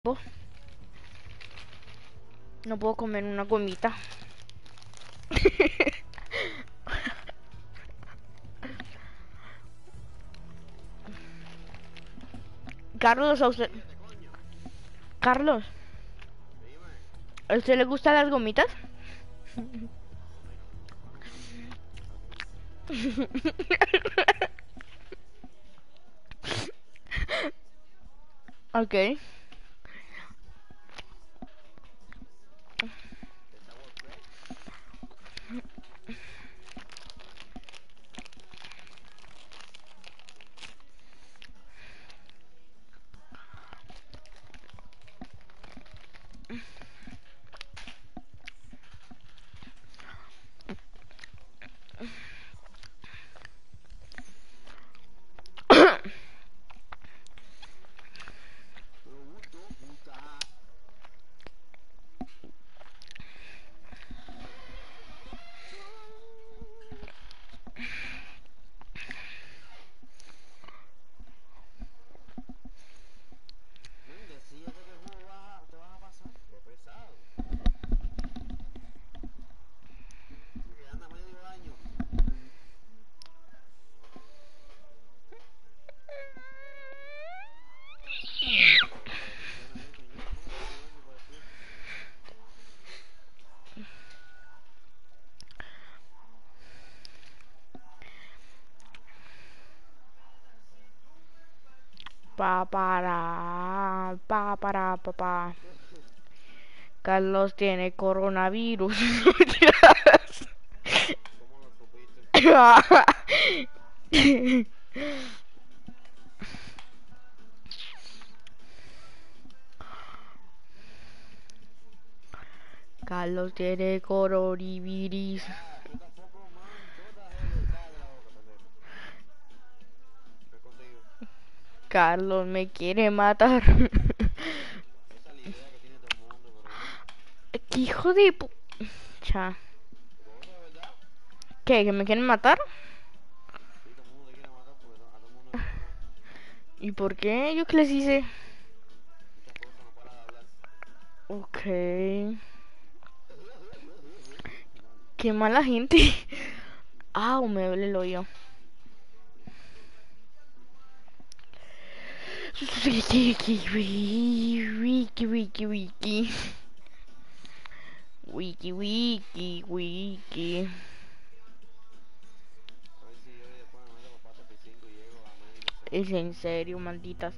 Oh, no puedo comer una gomita. Carlos, Carlos, ¿a usted le gustan las gomitas? Ok. Pa. Carlos tiene coronavirus. Carlos tiene coronavirus. Carlos me quiere matar. ¿Qué hijo de pucha? ¿Qué? ¿Que me quieren matar? ¿Y por qué? ¿Yo qué les hice? Ok. Qué mala gente. Ah, me duele el oído. Wiki. Wiki. Es en serio, malditas.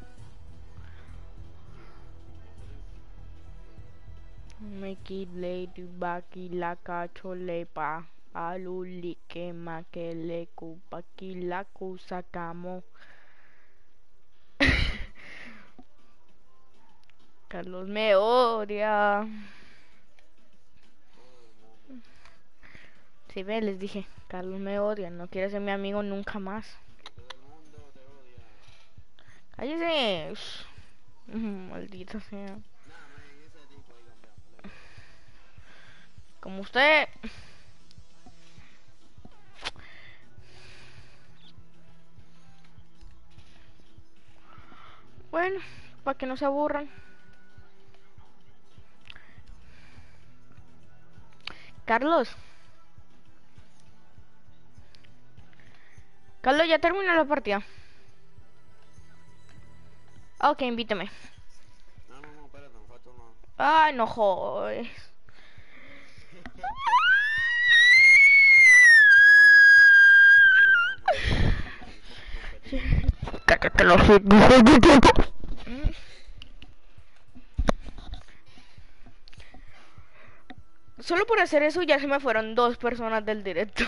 Make it lady baki la cacholepa. Aluli que makele kupaki la kusakamo. Carlos me odia. Si ve, les dije, Carlos me odia, no quiere ser mi amigo nunca más. Cállese. Maldita sea. Como usted. Bueno, para que no se aburran. Carlos. Carlos, ya terminó la partida. Ok, invítame. No, espérate, me falta uno. Ay, no jodes. Cállate los Solo por hacer eso ya se me fueron 2 personas del directo.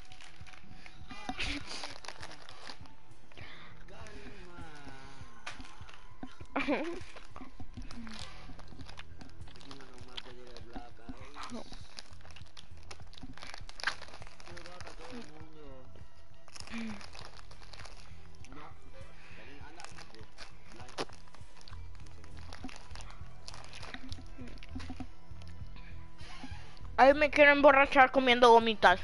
Ay, me quiero emborrachar comiendo gomitas.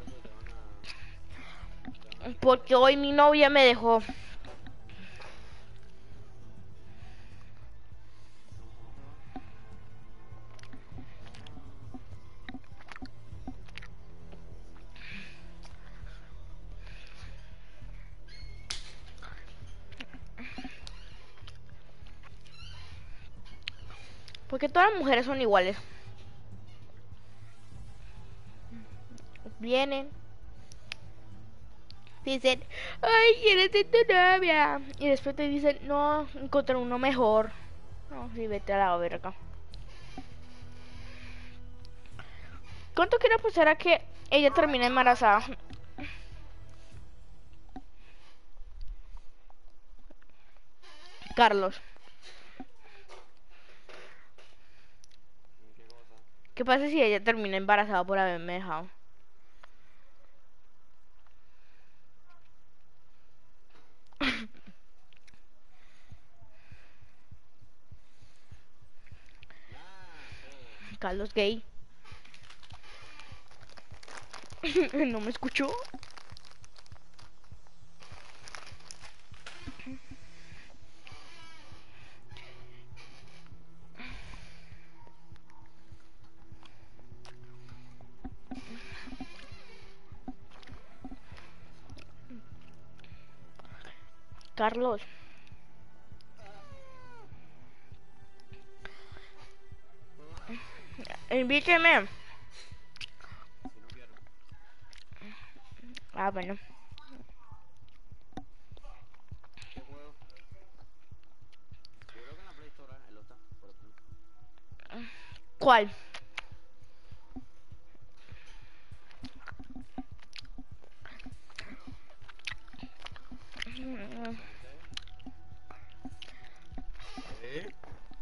Porque hoy mi novia me dejó. Porque todas las mujeres son iguales. Vienen, dicen, ay, ¿quieres ser tu novia? Y después te dicen, no, encontré uno mejor. No, sí, vete a la verga. ¿Cuánto quiere apostar a que ella termine embarazada? Carlos, ¿Qué cosa? ¿qué pasa si ella termina embarazada por haberme dejado? Nah, joda. Carlos gay. ¿No me escuchó? Carlos, invíteme. Si no quiero. Ah, bueno. ¿Qué juego? Yo creo que en la Play Store él lo está, por ejemplo. ¿Cuál? Exactamente. ¿Eh?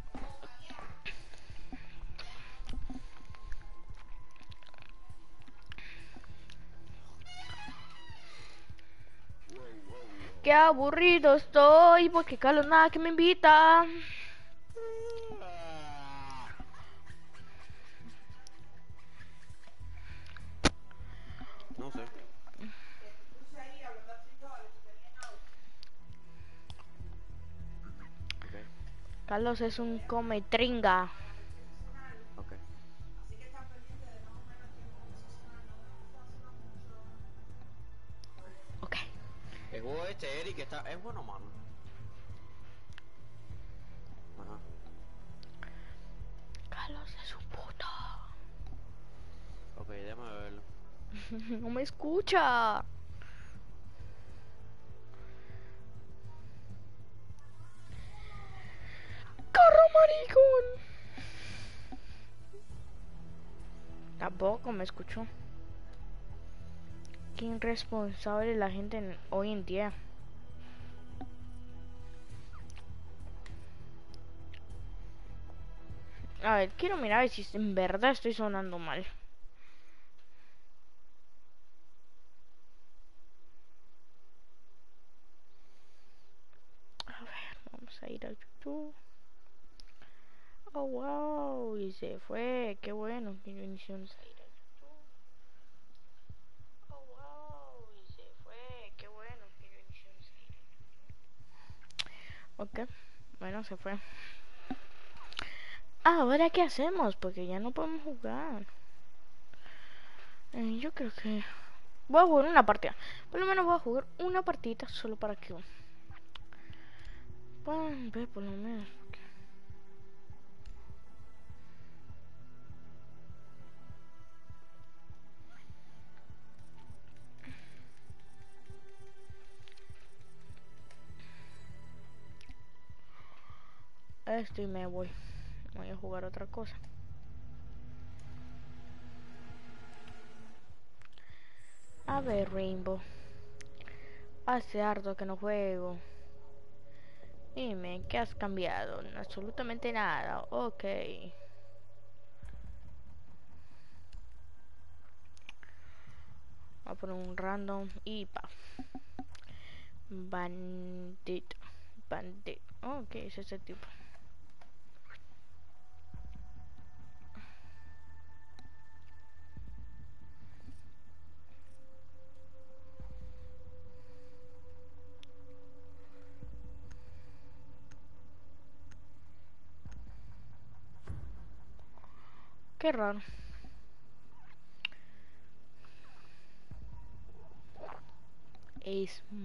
Wow, wow, wow. Qué aburrido estoy porque Carlos nada que me invita. Ah. No sé. Ok, Carlos es un cometringa. ok. Ok. El juego este, Eric, está... ¿Es bueno o malo? Ajá. Carlos es un puto. Ok, déjame verlo. No me escucha. Carro maricón. Tampoco me escuchó. Qué irresponsable la gente hoy en día. A ver, quiero mirar a ver si en verdad estoy sonando mal. A ver, vamos a ir a YouTube. Oh, wow, y se fue. Qué bueno que yo inicié a ir a YouTube. Oh, wow, y se fue. Qué bueno que yo inicié a ir. Ok, bueno, se fue. Ahora, ¿qué hacemos? Porque ya no podemos jugar. Yo creo que voy a jugar una partida. Por lo menos voy a jugar una partida solo para que puedan ver por lo menos. Esto y me voy. Voy a jugar otra cosa. A ver, Rainbow. Hace harto que no juego. Dime, ¿qué has cambiado? Absolutamente nada. Ok. Voy a poner un random y pa. Bandit. Bandit. Ok, es ese tipo. Qué raro.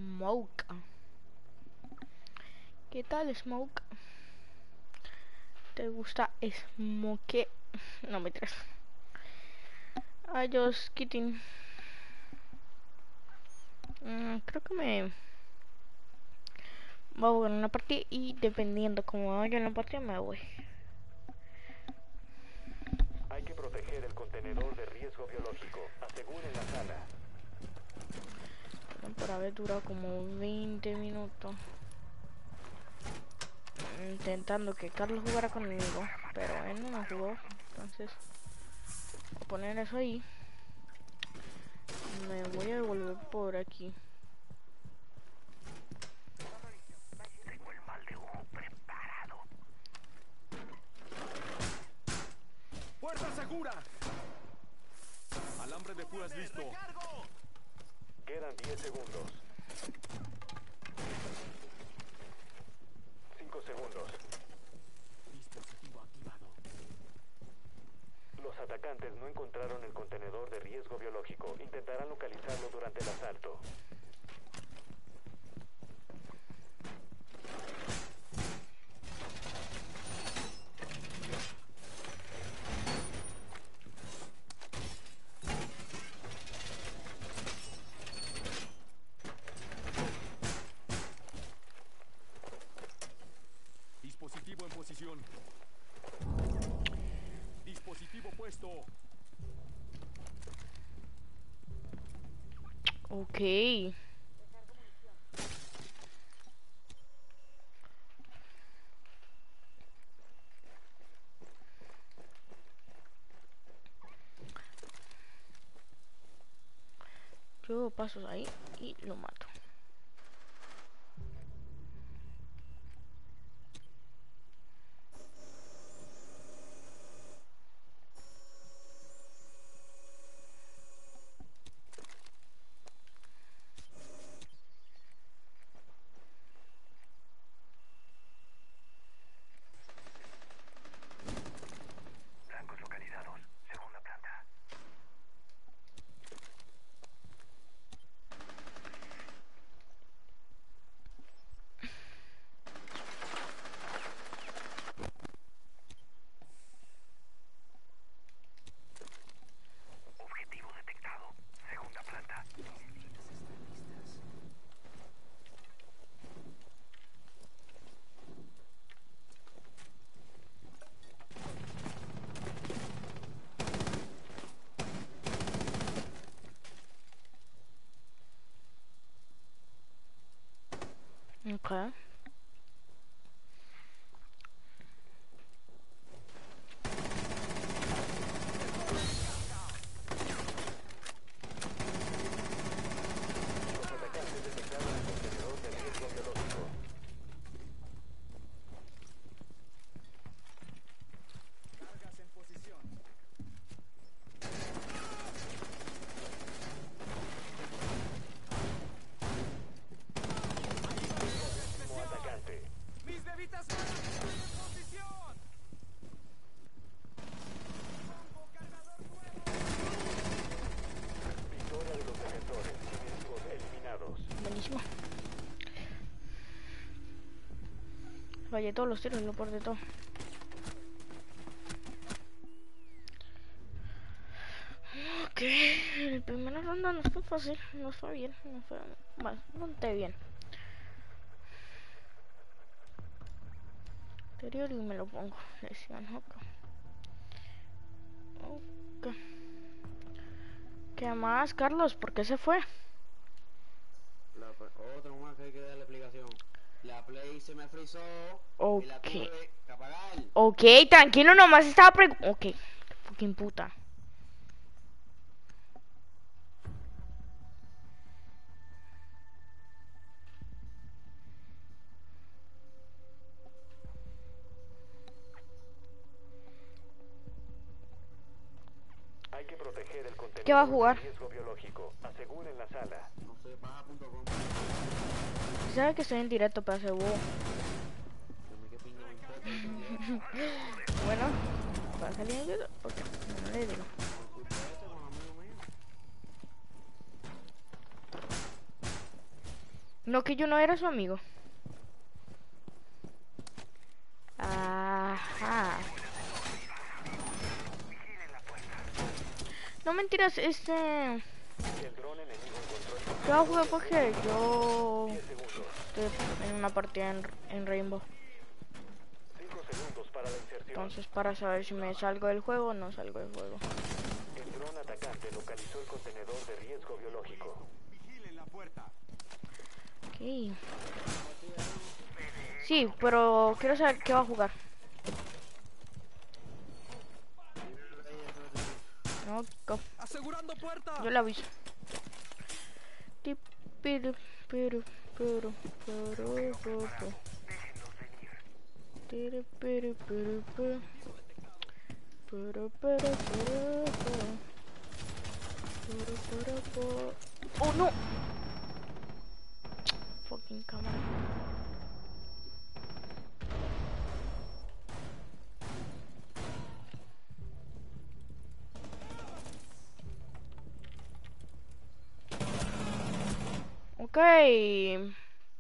Smoke. ¿Qué tal, Smoke? te gusta smoke. No me traes. I just kidding. Creo que me voy a jugar una partida y dependiendo cómo vaya en la partida me voy. Hay que proteger el contenedor de riesgo biológico. Aseguren la sala. Por haber durado como 20 minutos intentando que Carlos jugara conmigo, pero él no jugó. Entonces voy a poner eso ahí. Me voy a devolver por aquí. Tengo el mal de ojo preparado. ¡Puerta segura! Alambre de púas listo. Quedan 10 segundos. 5 segundos. Dispositivo activado. Los atacantes no encontraron el contenedor de riesgo biológico. Intentarán localizarlo durante el asalto. Dispositivo en posición. Dispositivo puesto. Ok. Yo paso ahí y lo mato. Blancos localizados. Segunda planta. Objetivo detectado. Segunda planta. Ok. Los atacantes detectaron el contenedor de riesgo biológico. Cargas en posición. Último atacante. ¡Mis bebitas están en posición! ¡Pongo cargador nuevo! Victoria de los defensores. Enemigos eliminados. Buenísimo. Fallé todos los tiros, lo por de todo. Ok, el primera ronda no fue fácil, no fue bien, no fue bastante bien. Anterior y me lo pongo. Lesión, ok. Ok. ¿Qué más, Carlos? ¿Por qué se fue? Otro más que hay que dar la explicación. La Play se me frizó y la Ok. tuve que apagar. Ok, tranquilo, nomás estaba ok, fucking puta. Hay que proteger el contenedor ¿Qué va a jugar? de riesgo biológico. Aseguren la sala. No sé, baja.com. Sabe que estoy en directo, pero se hubo. Dime qué pingo me importa. Bueno, va a salir en YouTube. Ok, no le digo. Por culpa de ese con amigo mío. No, que yo no era su amigo. Ajá. No mentiras, El dron enemigo encontró el yo voy a jugar porque yo 10 segundos. estoy en una partida en Rainbow. 5 segundos para la inserción. Entonces para saber si me salgo del juego o no salgo del juego. El dron atacante localizó el contenedor de riesgo biológico. Vigilen la puerta. Ok. Sí, pero quiero saber qué va a jugar. No, go. Asegurando puerta. Yo le aviso. Ti, piru, piru, piru, piru, piru, piru. Tiri, piru, piru, piru. Piru, piru, piru, piru. Piru, piru, piru. Oh no. Fucking cámara. Okay.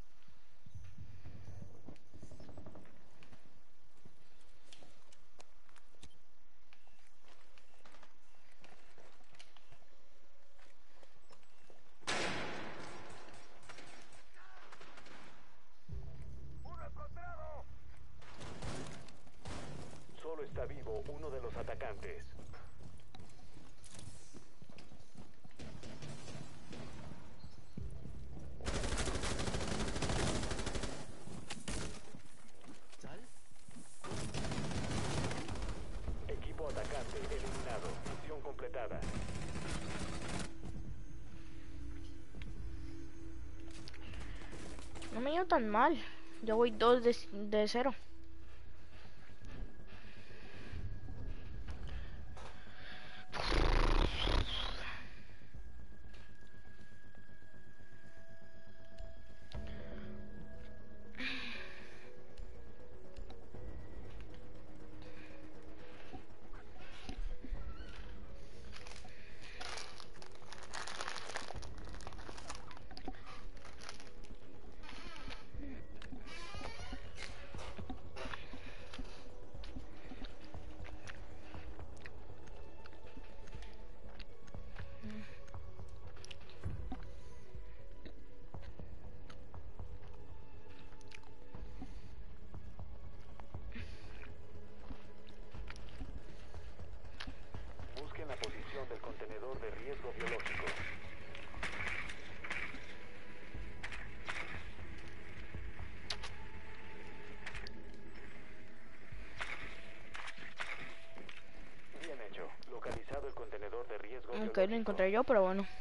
Solo está vivo uno de los atacantes. ¿Sal? Equipo atacante eliminado. Misión completada. No me ido tan mal. Ya voy 2 de 0. Busquen la posición del contenedor de riesgo biológico. Bien hecho. Localizado el contenedor de riesgo Ok, biológico. lo encontré yo, pero bueno.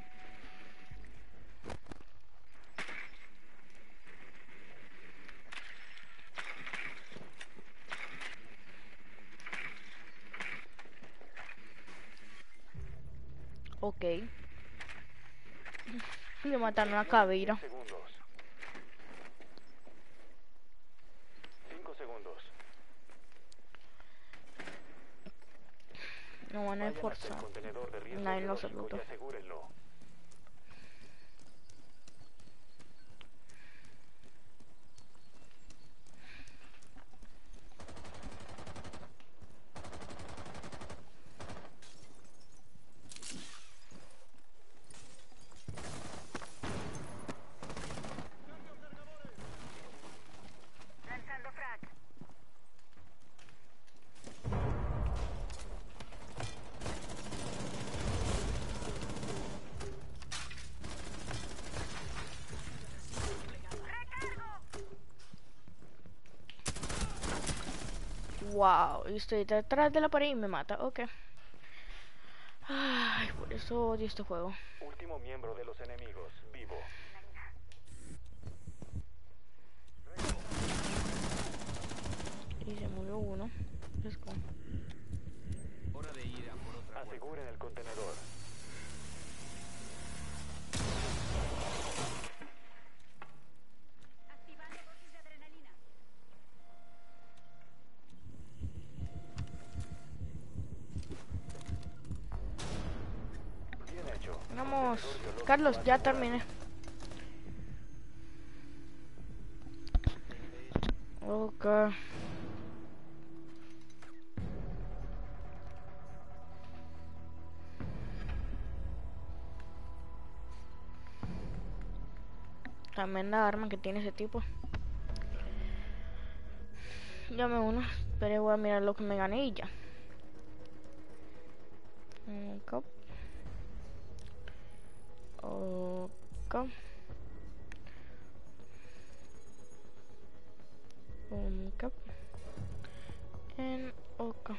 Ok. Le mataron a Caveira. 10 segundos. 5 segundos. No van a Vayan hasta el esforzar. contenedor de riesgo Nadie lo biológico saludó. y asegúrenlo. Wow, y estoy detrás de la pared y me mata. Ok. Ay, por eso odio este juego. Último miembro de los enemigos, vivo. Y se murió uno. Let's go. Hora de ir a por otra puerta. Aseguren el contenedor. Bien hecho. Vamos. Contenedor biológico Carlos, ya asegurado. terminé. Ok. Tremenda arma que tiene ese tipo. Llame uno. Pero voy a mirar lo que me gané y ya. Ok. Ok. Ok. En ok.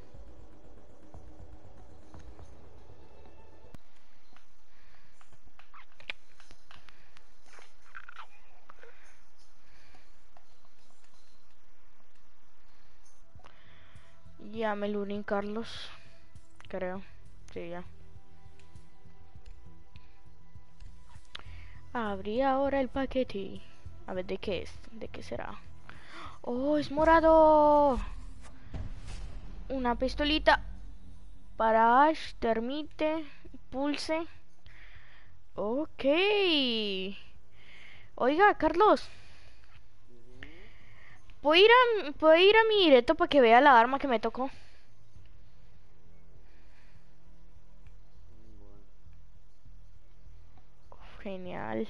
Ya me lo uní, Carlos. Creo. Sí, ya. Abrí ahora el paquete. A ver, ¿de qué es? ¿De qué será? ¡Oh, es morado! Una pistolita para Ash, termite, pulse. Ok. Oiga, Carlos, ¿puedo ir a mi directo para que vea la arma que me tocó? Bueno. Genial.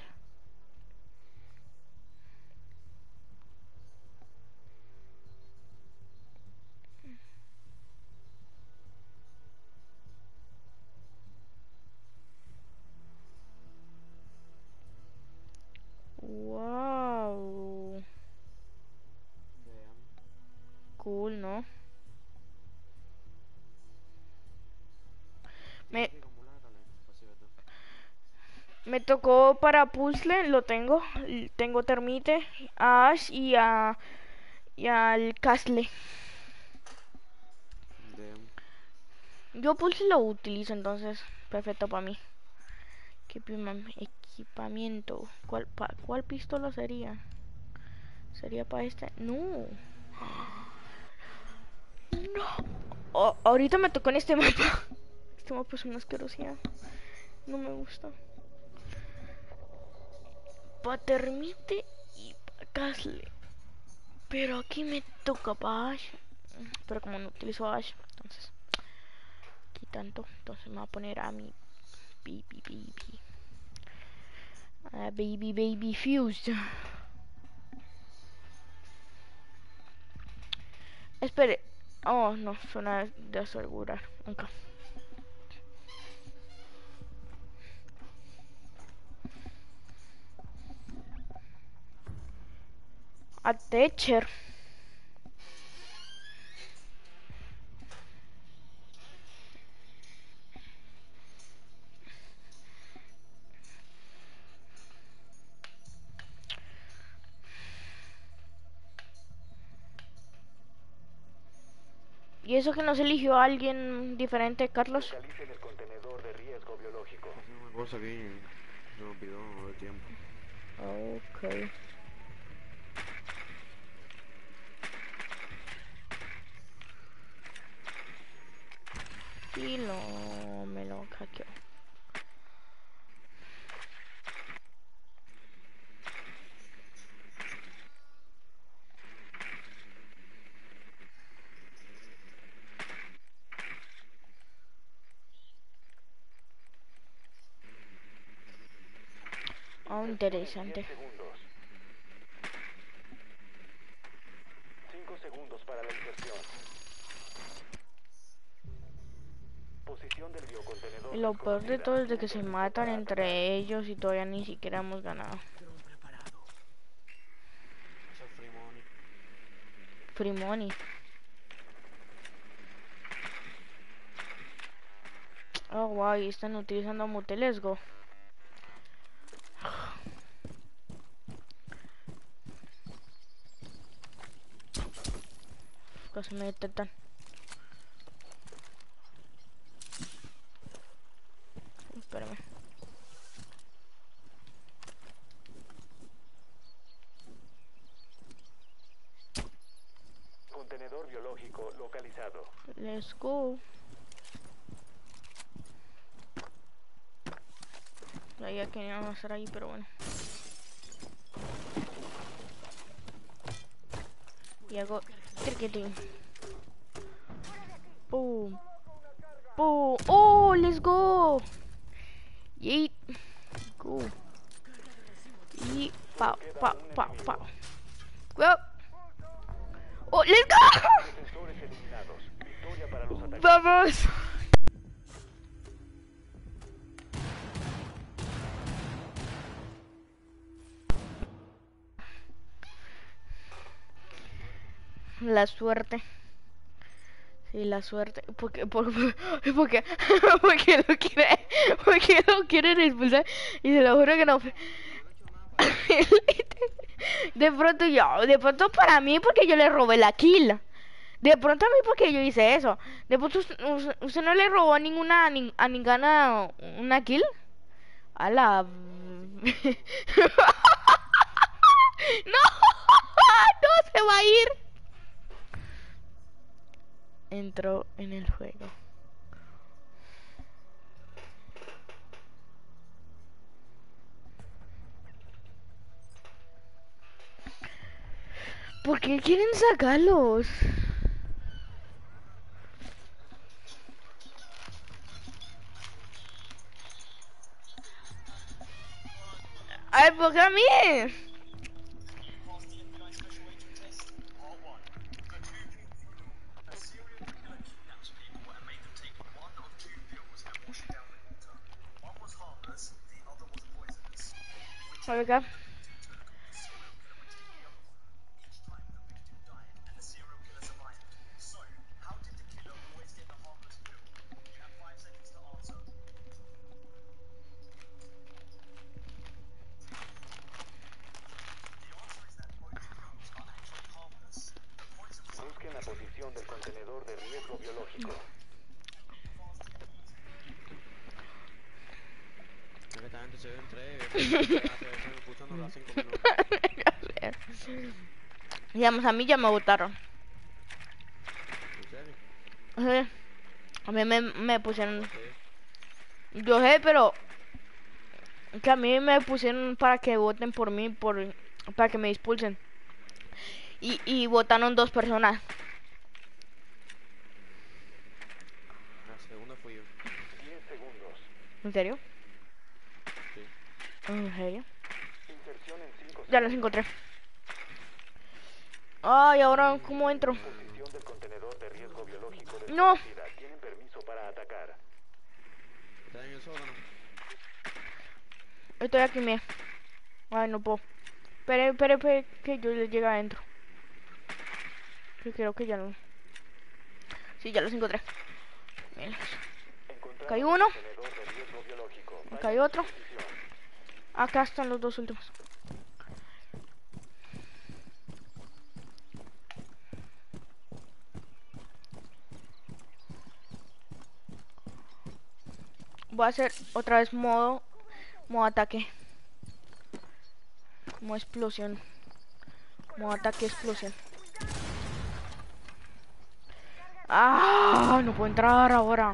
Wow. Vean. Cool, ¿no? Me, Sí, como la caleta, así ves tú. me tocó para puzzle, lo tengo. Tengo termite, a Ash y al Castle. Vean. Yo puzzle lo utilizo, entonces perfecto para mí. Equipamiento. ¿Cuál pistola sería? ¿Sería para este? No. No. Ahorita me tocó en este mapa. Este mapa es una asquerosidad. No me gusta. Pa' termite y pa' Castle. Pero aquí me toca pa' Ash. Pero como no utilizo Ash, entonces aquí tanto. Entonces me voy a poner a mi baby. A baby fuse. Espere. Oh, no, suena de asegurar. Ok. A Thatcher. ¿Y eso que nos eligió a alguien diferente, Carlos? Localicen el contenedor de riesgo biológico. Es una cosa que se me olvidó de tiempo. Ok. Y me lo hackeó. Oh, interesante. 10 segundos. 5 segundos para la inserción. Posición del biocontenedor Y lo peor de desconocida. todo es de que se Permiso matan para entre ellos y todavía ni siquiera hemos ganado. Eso es free money. Free money. Oh, wow, y están utilizando Mutelesgo. Casi me detectan. Espérame. Contenedor biológico localizado. Let's go. Ya que no va a estar ahí, pero bueno. Y hago triquetín. Boom. Boom. Oh, let's go. Yeet. Go. Y Pa, Queda pa, un pa, enemigo. pa. Cuidado. Oh, let's go. Defensores eliminados. Victoria para los atacantes. Vamos. La suerte. Sí, la suerte. Porque, porque lo quieren expulsar. Y se lo juro que no. De pronto para mí porque yo le robé la kill. De pronto a mí porque yo hice eso. De pronto usted no le robó a ninguna una kill. A la no, no se va a ir. Entró en el juego. ¿Por qué quieren sacarlos? Ay, ¿por qué a mí? A ver acá. Busquen la posición del contenedor de riesgo biológico. Esta gente se ve entre ellos. Se ven escuchando las 5 minutos. Digamos, a mí ya me votaron. ¿En serio? Sí. A mí me pusieron. Yo sé, pero que a mí me pusieron para que voten por mí, para que me expulsen. Y votaron 2 personas. La segunda fui yo. 10 segundos. ¿En serio? Sí. ¿En serio? Inserción en 5 Ya los encontré. Ay, ahora ¿cómo entro? Posición del contenedor de riesgo biológico No. desconocida. Tienen permiso para atacar. ¿Estás en el sótano? Estoy aquí, mía. Ay, no puedo. Espere, que yo le llegue adentro. Yo creo que ya no. Sí, ya los encontré. Mírenlos. Encontraron Acá hay el uno. contenedor de riesgo biológico. Acá hay Vayan a otro. su posición. Acá están los 2 últimos. Voy a hacer otra vez modo ataque. Modo explosión. Modo ataque explosión. Ah, no puedo entrar ahora.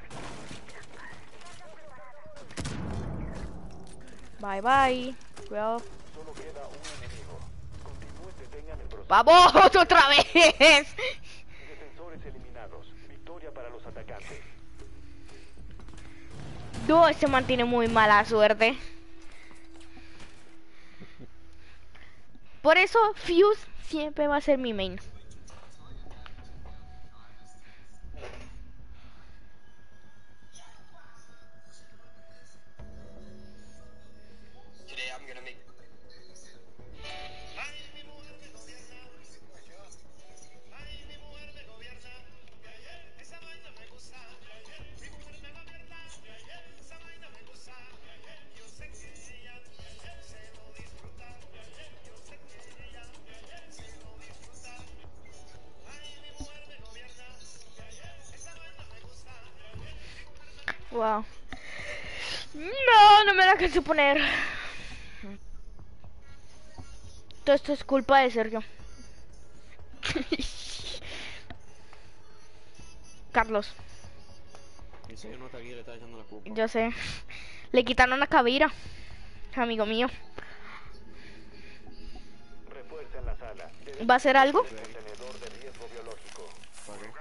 Bye bye. Cuidado. Solo queda un enemigo. Continúen, detengan el proceso. ¡Vamos otra vez! Defensores eliminados. Victoria para los atacantes. No, este man tiene muy mala suerte. Por eso Fuse siempre va a ser mi main. Today I'm gonna make. Wow. No, no me la alcancé a poner. Todo esto es culpa de Sergio. Carlos, Y si no está aquí, le está echando la culpa. yo sé. Le quitaron la cabira, amigo mío. Refuerzan la sala. ¿Va a hacer algo? Contenedor de riesgo biológico. ¿Para qué?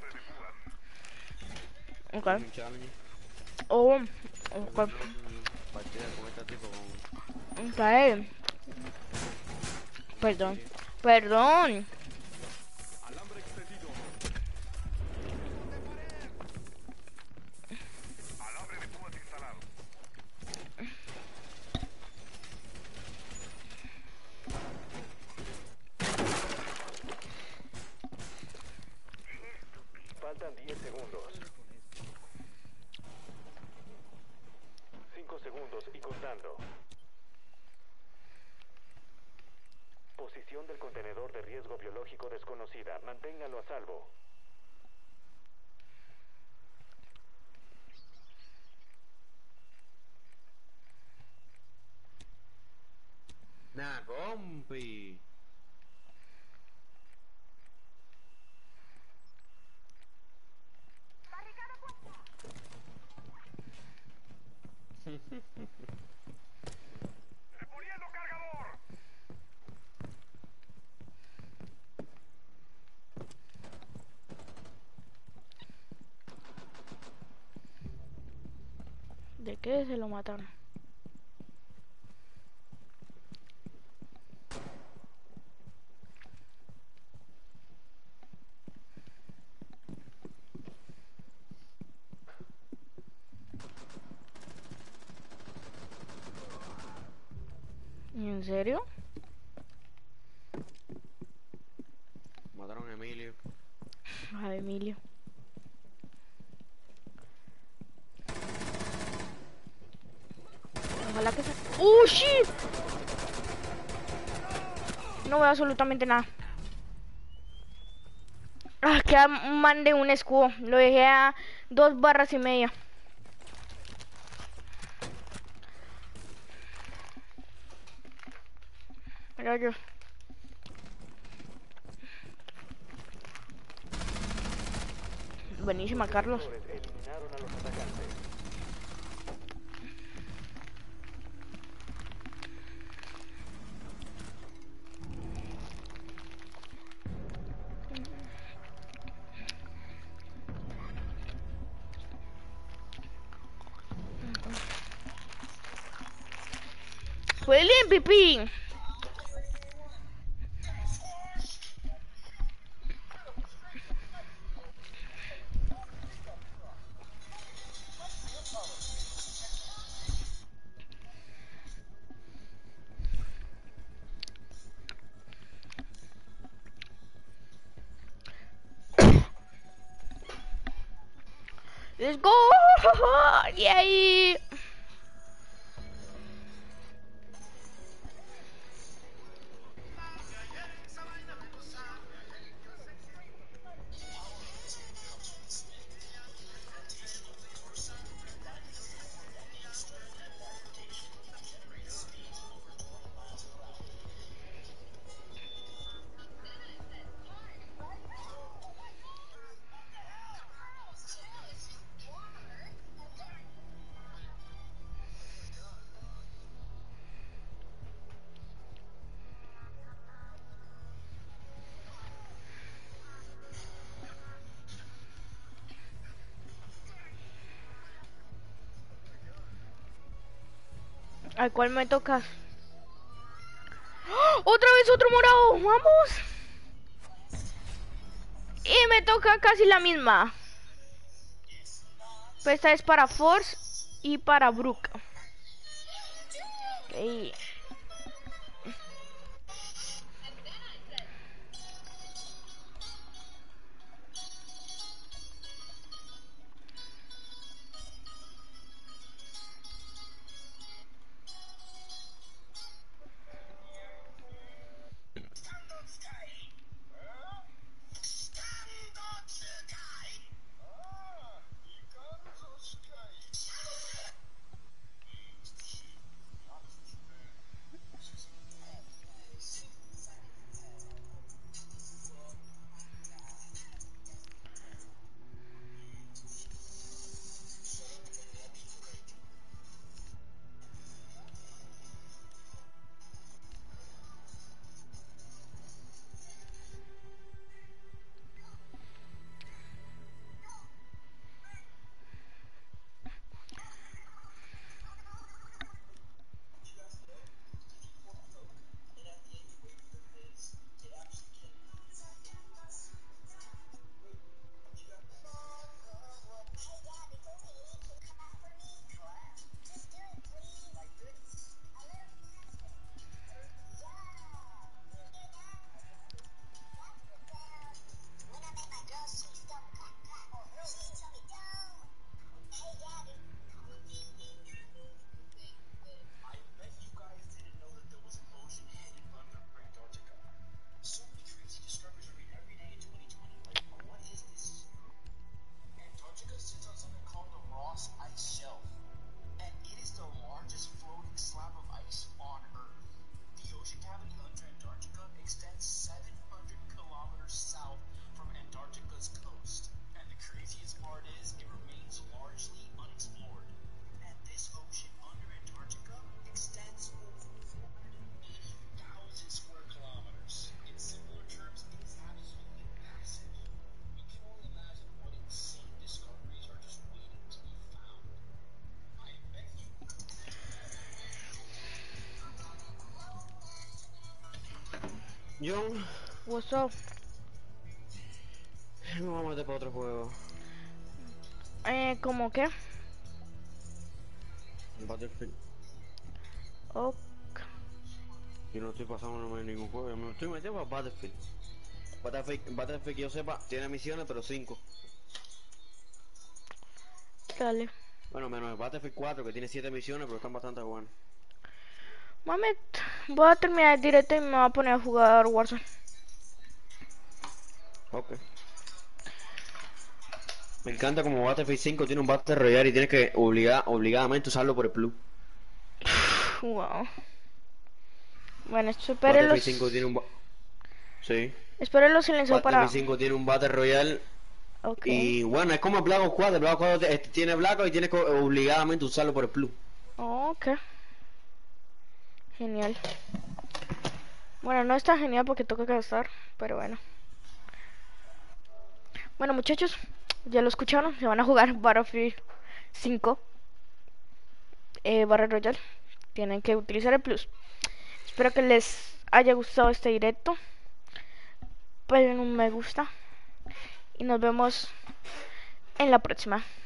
Ok. Un challenge. Oh, ok. Partida con este tipo con... Ok. Perdón. Perdón. Alambre extendido. Alambre de púas instalado. Faltan 10 segundos. 5 segundos y contando. Posición del contenedor de riesgo biológico desconocida. Manténgalo a salvo. Nah, compi. ¡Reponiendo cargador! ¿De qué se lo mataron? ¿En serio? Mataron a Emilio. A Emilio. Ojalá que se... ¡Oh, shit! No veo absolutamente nada. Ah, queda un man de un escudo. Lo dejé a 2 barras y media. Mira yo. Buenísima, Carlos. Eliminaron a los atacantes. Fue el MVP. Let's go. Yay. ¿Al cual me tocas? ¡Oh! ¡Otra vez otro morado! ¡Vamos! Y me toca casi la misma. Pues esta es para Force y para Brook. Okay. John, What's up? me vamos a meter para otro juego. ¿Cómo qué? Battlefield. Oh, Yo no estoy pasándome en ningún juego, yo me estoy metiendo para Battlefield. Battlefield que yo sepa, tiene misiones, pero 5. dale. Bueno, menos el Battlefield 4, que tiene 7 misiones, pero están bastante buenas. Mami, voy a terminar el directo y me voy a poner a jugar Warzone. Ok. Me encanta como Battlefield 5 tiene un Battle Royale y tienes que obligadamente usarlo por el Plus. Wow. Bueno, espérenlos. Battlefield 5 tiene un... Sí. Espérenlo silenciado para... Battlefield 5 tiene un Battle Royale Ok. y bueno, es como el Black Ops 4. El Black Ops 4 tiene Black Ops y tienes que obligadamente usarlo por el Plus. Ok. Genial. Bueno, no está genial porque toca gastar, pero bueno. Bueno, muchachos, ya lo escucharon. Se van a jugar Battlefield 5. Battle Royale. Tienen que utilizar el Plus. Espero que les haya gustado este directo. Ponle un me gusta. Y nos vemos en la próxima.